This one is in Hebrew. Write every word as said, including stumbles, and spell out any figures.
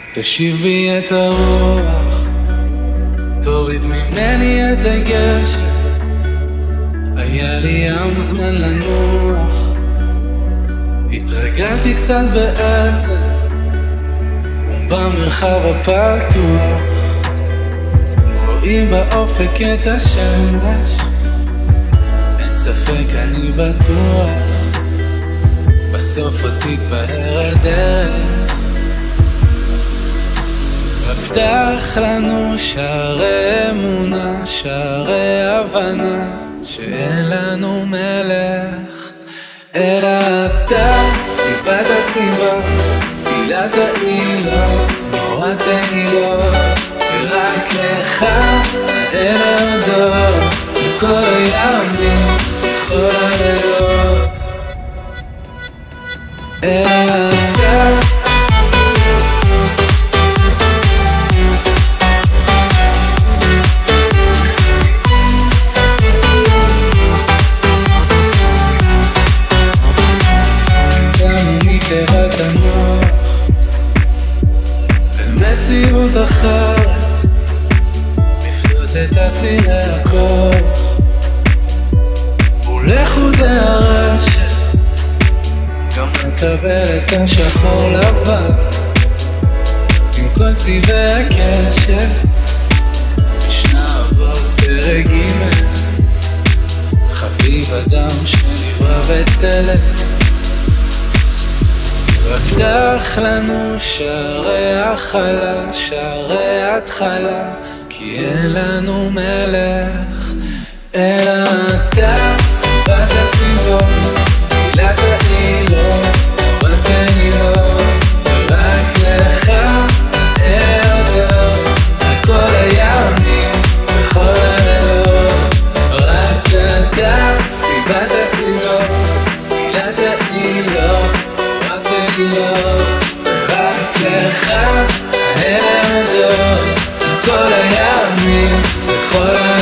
תשיב בי את הרוח, תוריד ממני את הגשם. היה לי ים זמן לנוח, התרגלתי קצת בעצם ובמרחב הפתוח רואים באופק את השמש. אין ספק אני בטוח, בסוף עוד תתבהר הדרך. פתח לנו שערי אמונה, שערי הבנה, שאין לנו מלך אלא אתה. סיבת הסיבה, עילת העילות, נורא תהילות, ורק לך אין להודות בכל הימים, בכל הלילות. אלא אתה תיבת המוח בין מציאות אחרת, לפדות את אסירי הכוח ולחודי הרשת, גם לקבל את השחור לבן עם כל צבעי הקשת. ישנה אבות פרק ג', חביב אדם שנברא בצלם. פתח לנו שערי החלה, שערי התחלה, כי אין לנו מלך אלא אתה. סיבת הסיבות, עילת העילות, נורא תהילות, ורק לך אין להודות בכל הימים, בכל הלילות. רק אתה. סיבת הסיבות, עילת העילות, ורק לך אין להודות בכל הימים, בכל